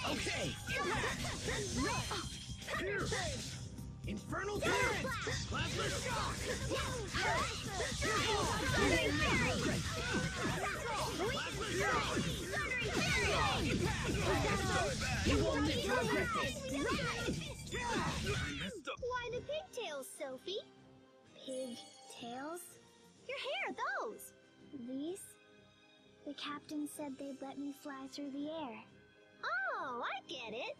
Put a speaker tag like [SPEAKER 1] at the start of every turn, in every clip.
[SPEAKER 1] Okay. Infernal Torrent! Plasma Shock! You won't live to regret this!
[SPEAKER 2] Why the pigtails, Sophie? Pigtails? Your hair, those! These? The captain said they'd let me fly through the air. Oh, I get it!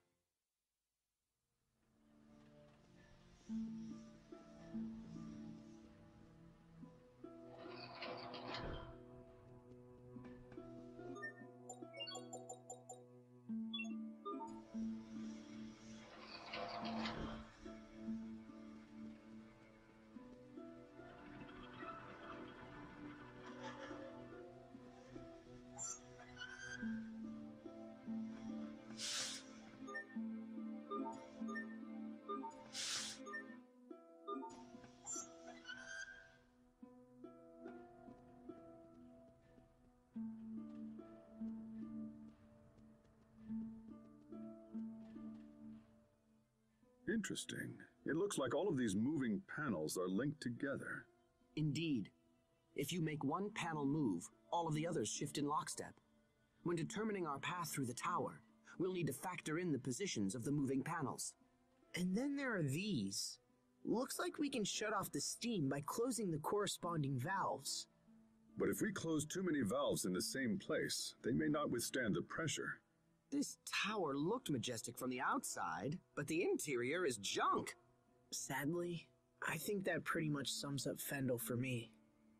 [SPEAKER 3] Interesting. It looks like all of these moving panels are linked together.
[SPEAKER 1] Indeed. If you make one panel move, all of the others shift in lockstep. When determining our path through the tower, we'll need to factor in the positions of the moving panels.
[SPEAKER 4] And then there are these. Looks like we can shut off the steam by closing the corresponding valves.
[SPEAKER 3] But if we close too many valves in the same place, they may not withstand the pressure.
[SPEAKER 1] This tower looked majestic from the outside, but the interior is junk.
[SPEAKER 4] Sadly, I think that pretty much sums up Fendel for me.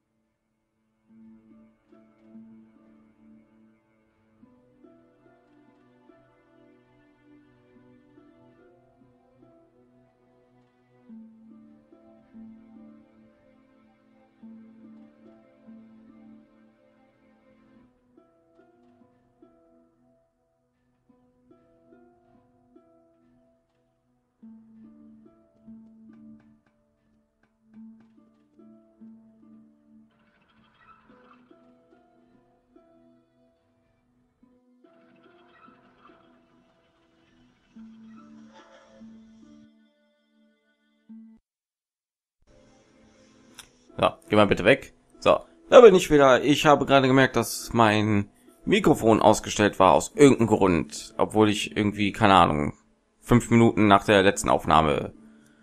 [SPEAKER 5] So, geh mal bitte weg. So, da bin ich wieder. Ich habe gerade gemerkt, dass mein Mikrofon ausgestellt war aus irgendeinem Grund, obwohl ich irgendwie, keine Ahnung, 5 Minuten nach der letzten Aufnahme,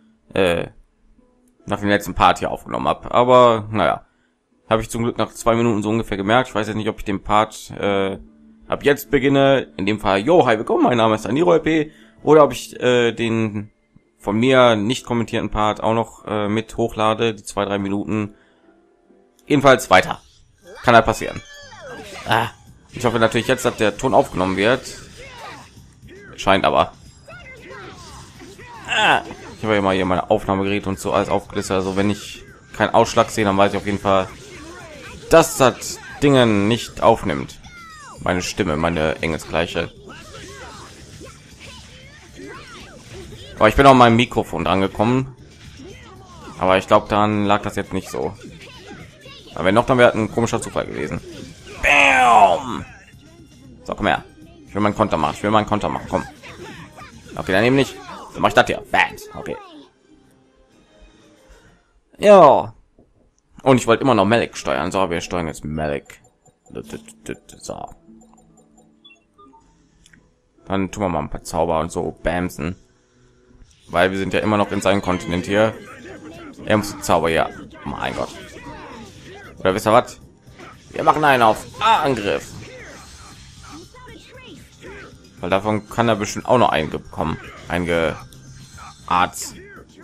[SPEAKER 5] nach dem letzten Part hier aufgenommen habe. Aber naja, habe ich zum Glück nach 2 Minuten so ungefähr gemerkt. Ich weiß jetzt nicht, ob ich den Part ab jetzt beginne. In dem Fall, yo, hi, willkommen, mein Name ist Aniro LP. Oder ob ich den von mir nicht kommentierten Part auch noch mit hochlade, die 2-3 Minuten. Jedenfalls weiter. Kann halt passieren. Ich hoffe natürlich jetzt, dass der Ton aufgenommen wird. Scheint aber. Ich habe ja mal hier meine Aufnahmegerät und so alles aufgelistet. Also wenn ich keinen Ausschlag sehe, dann weiß ich auf jeden Fall, dass das Dinge nicht aufnimmt. Meine Stimme, meine engelsgleiche. Aber ich bin auch mein Mikrofon angekommen. Aber ich glaube, daran lag das jetzt nicht so. Aber wenn noch, dann wäre ein komischer Zufall gewesen. Bam! So, komm her. Ich will meinen Konter machen. Komm. Okay, dann eben nicht. Dann mach ich das hier. Bad. Okay. Ja. Und ich wollte immer noch Malik steuern. So, wir steuern jetzt Malik. So. Dann tun wir mal ein paar Zauber und so bamsen. Weil wir sind ja immer noch in seinem Kontinent hier. Er muss Zauber, ja. Mein Gott. Oder wisst ihr was? Wir machen einen auf Angriff. Weil davon kann er bestimmt auch noch eingekommen. Arzt.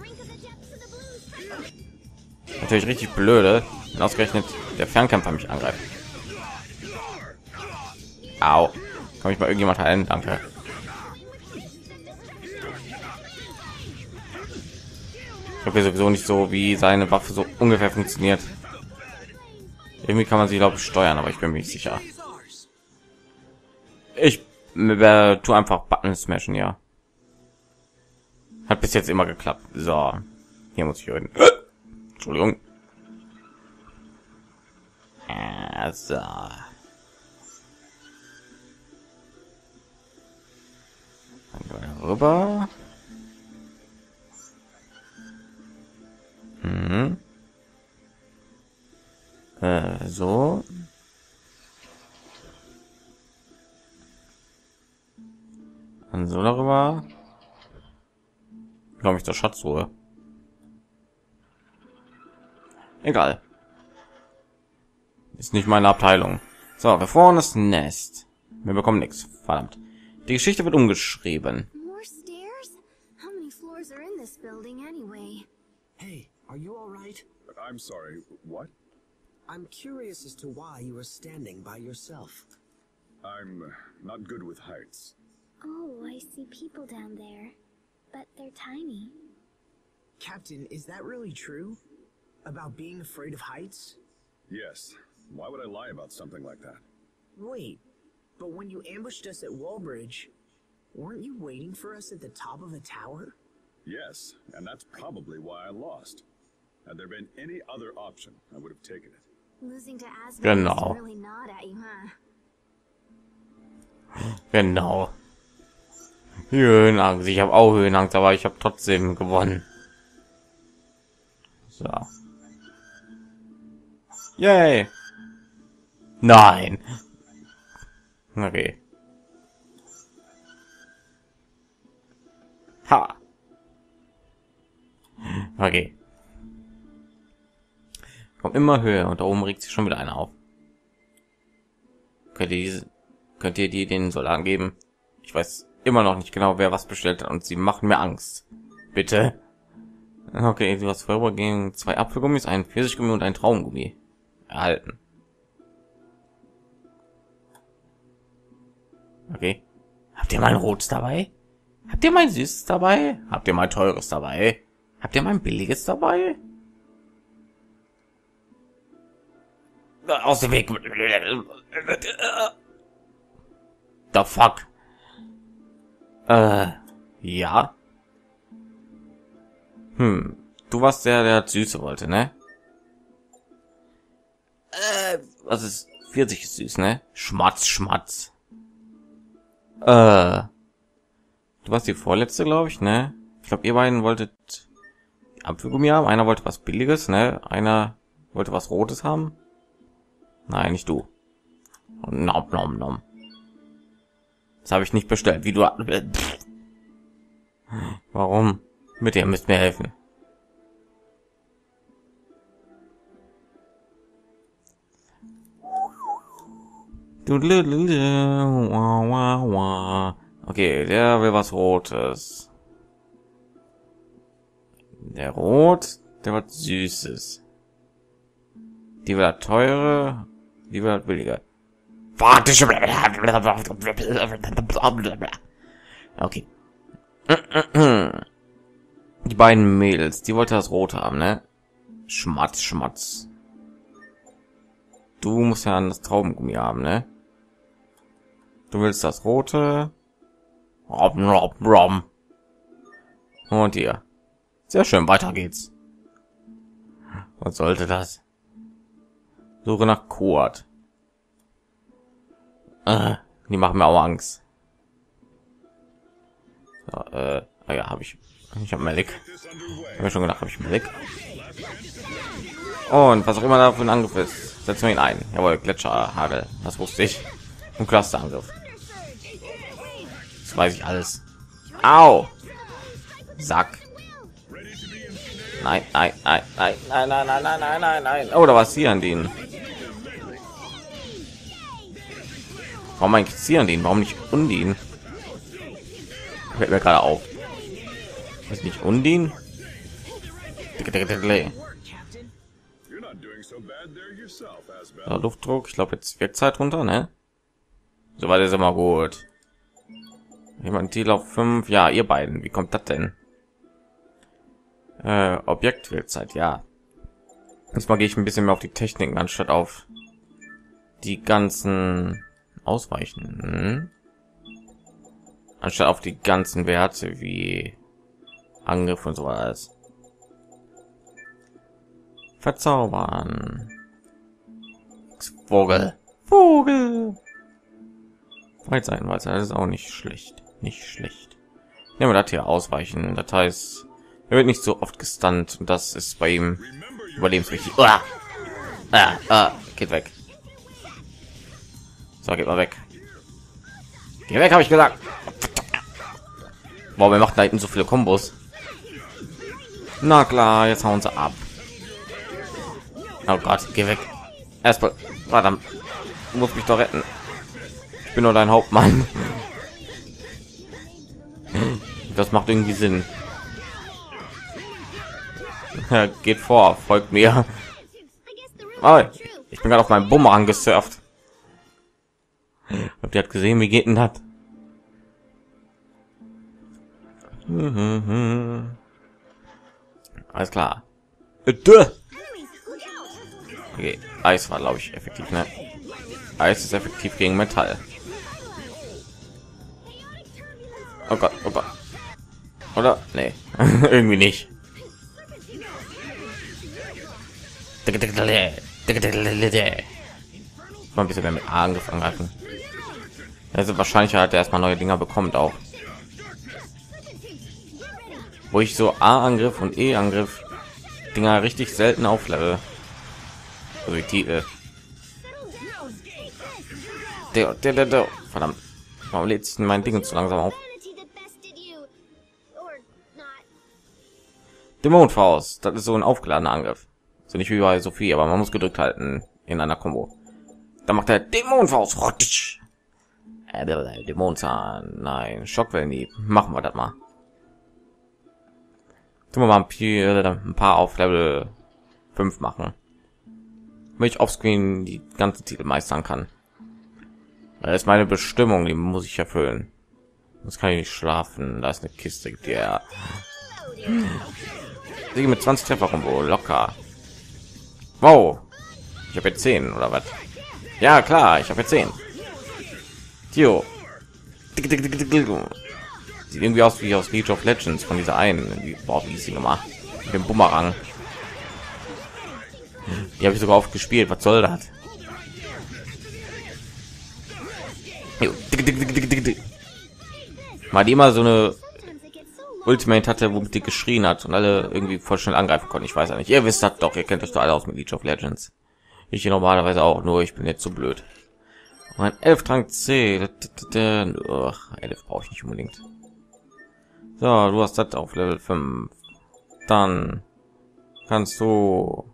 [SPEAKER 5] Natürlich richtig blöde. Und ausgerechnet der Fernkämpfer mich angreift. Au. Kann mich mal irgendjemand heilen? Danke. Ich weiß sowieso nicht so, wie seine Waffe so ungefähr funktioniert. Irgendwie kann man sie, glaube ich, steuern, aber ich bin mir nicht sicher. Ich tu einfach Button smashen, ja. Hat bis jetzt immer geklappt. So, hier muss ich hören. Entschuldigung. So. darüber. So. Dann so darüber. Glaube ich, der Schatzruhe. Egal. Ist nicht meine Abteilung. So, wir vorne das Nest. Wir bekommen nichts. Verdammt. Die Geschichte wird umgeschrieben.
[SPEAKER 2] More stairs? How many floors are in this building anyway?
[SPEAKER 1] Hey, are you all right?
[SPEAKER 3] I'm sorry, what?
[SPEAKER 1] I'm curious as to why you were standing by yourself.
[SPEAKER 3] I'm not good with heights.
[SPEAKER 2] Oh, I see people down there. But they're tiny.
[SPEAKER 4] Captain, is that really true? About being afraid of heights?
[SPEAKER 3] Yes. Why would I lie about something like that?
[SPEAKER 4] Wait, but when you ambushed us at Wallbridge, weren't you waiting for us at the top of a tower?
[SPEAKER 3] Yes, and that's probably why I lost. Had there been any other option, I would have taken it.
[SPEAKER 2] Losing to Asgard
[SPEAKER 5] Genau.
[SPEAKER 2] is really not at you, huh?
[SPEAKER 5] Genau. Höhenangst. Ich habe auch Höhenangst, aber ich habe trotzdem gewonnen. So. Yay. Nein. Okay. Ha. Okay. Kommt immer höher und da oben regt sich schon wieder einer auf. Könnt ihr die den Soldaten geben? Ich weiß immer noch nicht genau, wer was bestellt hat und sie machen mir Angst. Bitte. Okay, du hast vorübergehend 2 Apfelgummis, einen Pfirsichgummi und einen Traumgummi erhalten. Okay. Habt ihr mein Rotes dabei? Habt ihr mein Süßes dabei? Habt ihr mein Teures dabei? Habt ihr mein Billiges dabei? Aus dem Weg. The fuck? Ja. Du warst der Süße wollte, ne? Was ist 40 ist süß, ne? Schmatz, Schmatz. Du warst die vorletzte, glaube ich, ne? Ich glaube, ihr beiden wolltet Apfelgummi haben. Einer wollte was Billiges, ne? Einer wollte was Rotes haben. Nein, nicht du. Nom, nom, nom. Das habe ich nicht bestellt. Wie du... Warum? Mit ihr müsst mir helfen. Okay, der will was Rotes. Der Rot, der was Süßes. Die will teure, die will billige. Warte schon. Okay. Die beiden Mädels, die wollte das Rote haben, ne? Schmatz, Schmatz. Du musst ja das Traumgummi haben, ne? Du willst das Rote. Rom, rom, rom. Und hier. Sehr schön, weiter geht's. Was sollte das? Suche nach Kurt. Die machen mir auch Angst. So, ja, habe ich. Ich habe Melik. Habe ich schon gedacht, habe ich Melik. Und was auch immer da für ein Angriff ist, setzen wir ihn ein. Jawohl, Gletscherhagel. Das wusste ich. Und Clusterangriff. Das weiß ich alles. Au! Sack. Nein, nein, nein, nein, nein, nein, nein, nein, nein, nein, nein. Oh, da war es hier an denen. Warum eigentlich sie an denen? Warum nicht Undin? Fällt mir gerade auf. Ist nicht Undin? Ja, Luftdruck. Ich glaube, jetzt wird Zeit runter, ne? Soweit ist immer gut. Jemand die auf 5. Ja, ihr beiden. Wie kommt das denn? Objekt wird Zeit. Ja. Diesmal gehe ich ein bisschen mehr auf die Techniken anstatt auf die ganzen Ausweichen. Anstatt auf die ganzen Werte wie Angriff und so was. Verzaubern. Vogel. Vogel. Weitsein, das ist auch nicht schlecht. Nicht schlecht. Ja, man hat hier ausweichen. Das heißt, er wird nicht so oft gestunt und das ist bei ihm überlebenswichtig. Geht weg. So, geht mal weg. Geh weg, habe ich gesagt. Boah, wir machen da hinten so viele Kombos. Na klar, jetzt hauen sie ab. Oh Gott, geh weg. Erstmal, verdammt, du musst mich doch retten. Ich bin nur dein Hauptmann. Das macht irgendwie Sinn. Ja, geht vor, folgt mir. Oh, ich bin gerade auf meinem Bumerang gesurft. Habt ihr hat gesehen, wie geht denn das? Alles klar. Okay, Eis war, glaube ich, effektiv, ne? Eis ist effektiv gegen Metall. Oh Gott, oh Gott. Oder? Nee, irgendwie nicht. Mal ein bisschen mehr mit A angreifen. Also wahrscheinlich hat er erstmal neue Dinger bekommt auch. Wo ich so A-Angriff und E-Angriff Dinger richtig selten auflevel. Also die Titel. Der. Verdammt. Warum lädt sich mein Ding zu langsam auf? Dämonenfaust. Das ist so ein aufgeladener Angriff. So nicht wie bei Sophie, aber man muss gedrückt halten in einer Combo. Da macht er Dämonenfaust. Dämonenzahn. Nein, Schockwellenhieb. Machen wir das mal. Tun wir mal ein paar auf Level 5 machen. Wenn ich offscreen die ganzen Titel meistern kann. Das ist meine Bestimmung, die muss ich erfüllen. Sonst kann ich nicht schlafen. Da ist eine Kiste, gibt ja. Siege mit 20 Treffer-Kombo, locker. Wow. Ich habe jetzt 10 oder was? Ja, klar, ich habe jetzt 10. Tio. Sieht irgendwie aus wie aus League of Legends von dieser einen. Boah, wie ist sie gemacht? Mit dem Bumerang. Die habe ich sogar oft gespielt. Was soll das? Mal die immer so eine Ultimate hatte, womit die geschrien hat und alle irgendwie voll schnell angreifen konnten. Ich weiß ja nicht. Ihr wisst das doch. Ihr kennt euch doch alle aus mit League of Legends. Ich hier normalerweise auch, nur ich bin jetzt so blöd. Mein 11 Trank C. 11 brauche ich nicht unbedingt. So, du hast das auf Level 5. Dann kannst du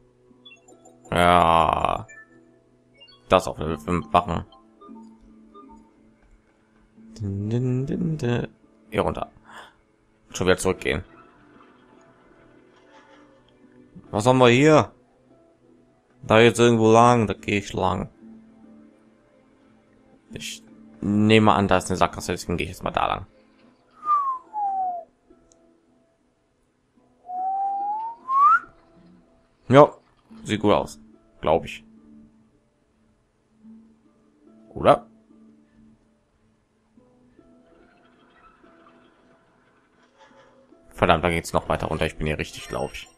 [SPEAKER 5] ja das auf Level 5 machen. Hier runter. Schon wieder zurückgehen. Was haben wir hier? Da jetzt irgendwo lang, da gehe ich lang. Ich nehme an, da ist eine Sackgasse, deswegen gehe ich jetzt mal da lang. Ja, sieht gut aus, glaube ich. Oder? Verdammt, da geht's noch weiter runter. Ich bin hier richtig, glaube ich.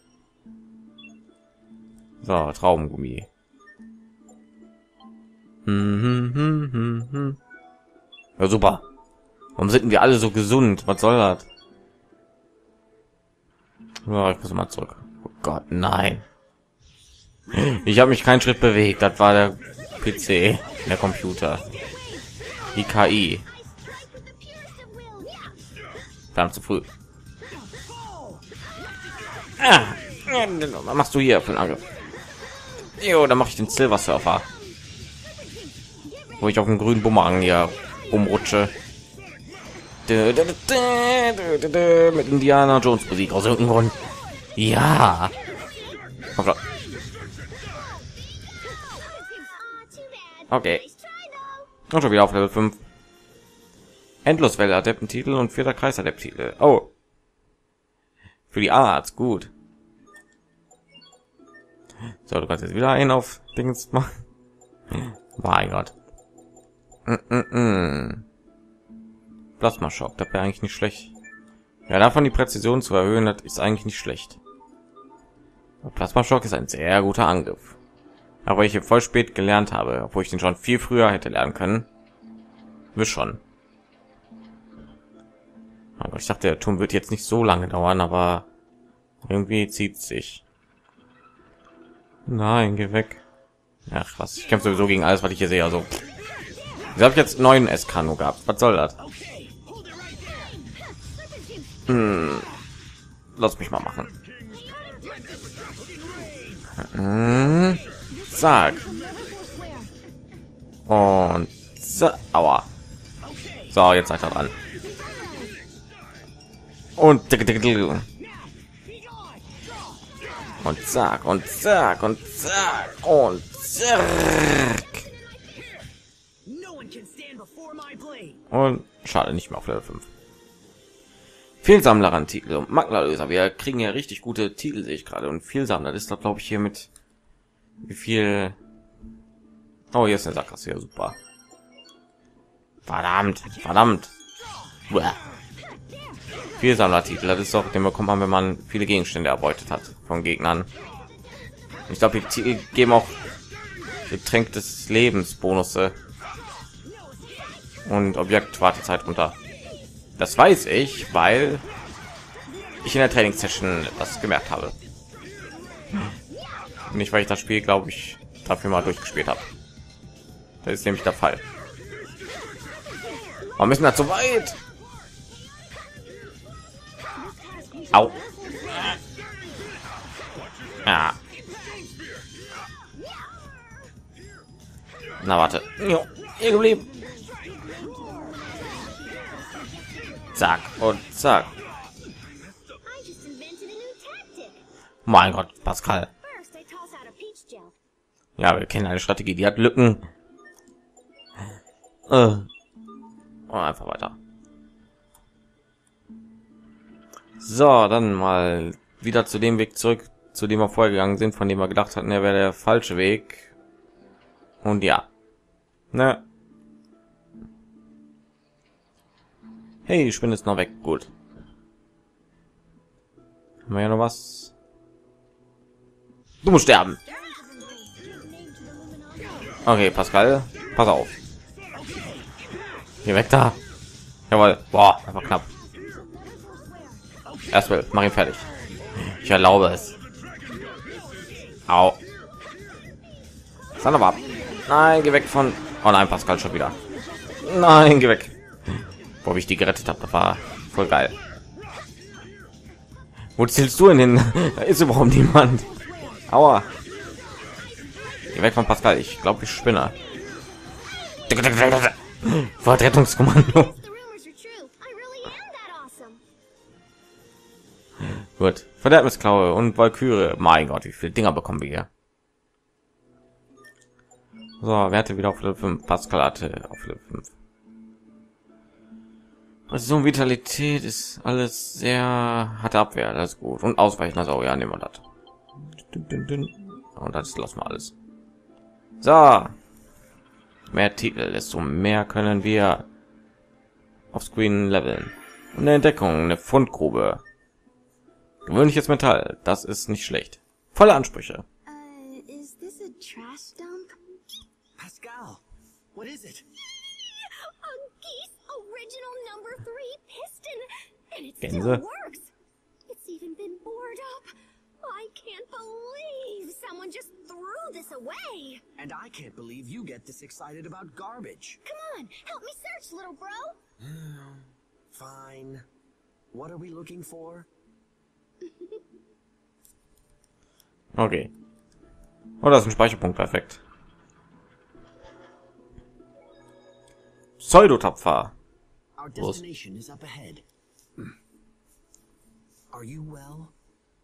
[SPEAKER 5] So, Traumgummi. Ja, super. Warum sind wir alle so gesund? Was soll das? Ja, ich muss mal zurück. Oh Gott, nein. Ich habe mich keinen Schritt bewegt. Das war der PC, der Computer, die KI. Verdammt zu früh. Was machst du hier für einen Angriff? Jo, da mache ich den Silver Surfer, wo ich auf dem grünen Bumerang hier umrutsche. Mit Indiana Jones Musik aus irgendeinem Grund. Ja. Okay. Und schon wieder auf Level 5. Endloswelle Adeptentitel und 4. Kreis Adeptentitel. Oh. Für die Arzt, gut. So, du kannst jetzt wieder einen auf Dings machen. Mein Gott. Plasma Schock, das wäre eigentlich nicht schlecht. Ja, davon die Präzision zu erhöhen, das ist eigentlich nicht schlecht. Plasma Schock ist ein sehr guter Angriff. Aber ich hier voll spät gelernt habe, obwohl ich den schon viel früher hätte lernen können. Wir schon. Aber ich dachte, der Turm wird jetzt nicht so lange dauern, aber irgendwie zieht sich. Nein, geh weg. Ach was, ich kämpfe sowieso gegen alles, was ich hier sehe. Also, ich habe jetzt 9 S-Kano gehabt. Was soll das? Lass mich mal machen. Zack. Und aua. So, jetzt seid ihr dran. Und zack und zack und zack und zack. Und schade, nicht mehr auf Level 5. Vielsammler an Titel und Maklerlöser. Wir kriegen ja richtig gute Titel, sehe ich gerade. Und Vielsammler, das ist doch, glaube ich, hier mit wie viel. Oh, hier ist eine Sackgasse, ja super. Verdammt. Vielsammlertitel, das ist doch, den bekommt man, wenn man viele Gegenstände erbeutet hat von Gegnern. Ich glaube, die Titel geben auch Getränk des Lebens Bonusse und Objektwartezeit runter. Das weiß ich, weil ich in der Trainingssession das gemerkt habe. Nicht, weil ich das Spiel, glaube ich, dafür mal durchgespielt habe. Das ist nämlich der Fall. Wir müssen da zu weit. Au. Ja. Na warte. Jo, hier geblieben. Zack und zack. Mein Gott, Pascal. Ja, wir kennen eine Strategie, die hat Lücken. Und einfach weiter. So, dann mal wieder zu dem Weg zurück, zu dem wir vorher gegangen sind, von dem wir gedacht hatten, er wäre der falsche Weg. Und ja. Ne. Hey, ich bin jetzt noch weg. Gut. Haben wir ja noch was? Du musst sterben. Okay, Pascal, pass auf. Geh weg da. Jawohl. Boah, einfach knapp. Erstmal, mach ihn fertig. Ich erlaube es. Au. Sag ab. Nein, geh weg von. Oh nein, Pascal schon wieder. Nein, geh weg. Wo ich die gerettet habe, das war voll geil. Wo zählst du denn hin? Da ist überhaupt niemand. Aua. Geh weg von Pascal. Ich glaube, ich spinne. Vertretungskommando. Gut. Verderbnisklaue und Valkyrie. Mein Gott, wie viele Dinger bekommen wir hier? So, wer hatte wieder auf Level 5? Pascal hatte auf Level 5. Also Vitalität ist alles sehr harte Abwehr, das ist gut. Und Ausweichen, also ja, nehmen wir das. Und das lassen wir alles. So. Mehr Titel, desto mehr können wir auf Screen leveln. Eine Entdeckung, eine Fundgrube. Gewöhnliches Metall, das ist nicht schlecht. Volle Ansprüche.
[SPEAKER 2] Is this a trash dump?
[SPEAKER 1] Pascal, what is it?
[SPEAKER 2] A Geese original number 3 piston, and it
[SPEAKER 5] Gänse.
[SPEAKER 2] still works. It's even been bored up. I can't believe someone just threw this away.
[SPEAKER 1] And I can't believe you get this excited about garbage.
[SPEAKER 2] Come on, help me search, little bro.
[SPEAKER 1] Fine. What are we looking for?
[SPEAKER 5] Okay. Oh, das ist ein Speicherpunkt, perfekt. Pseudotapfer.
[SPEAKER 1] Our destination is up ahead. Are you well?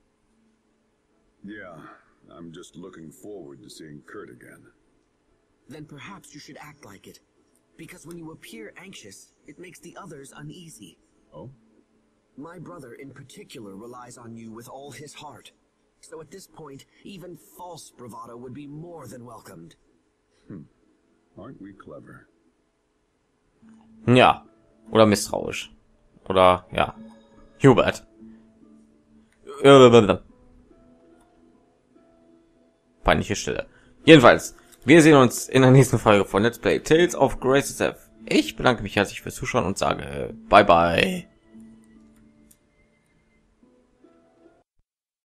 [SPEAKER 3] Yeah, I'm just looking forward to seeing Kurt again.
[SPEAKER 1] Then perhaps you should act like it. Because when you appear anxious, it makes the others uneasy.
[SPEAKER 3] Oh?
[SPEAKER 1] My brother in particular relies on you with all his heart. So at this point, even false bravado would be more than welcomed.
[SPEAKER 3] Aren't we clever?
[SPEAKER 5] Ja. Oder misstrauisch. Oder, ja. Hubert. Peinliche Stille. Jedenfalls, wir sehen uns in der nächsten Folge von Let's Play Tales of Graces F. Ich bedanke mich herzlich fürs Zuschauen und sage bye bye.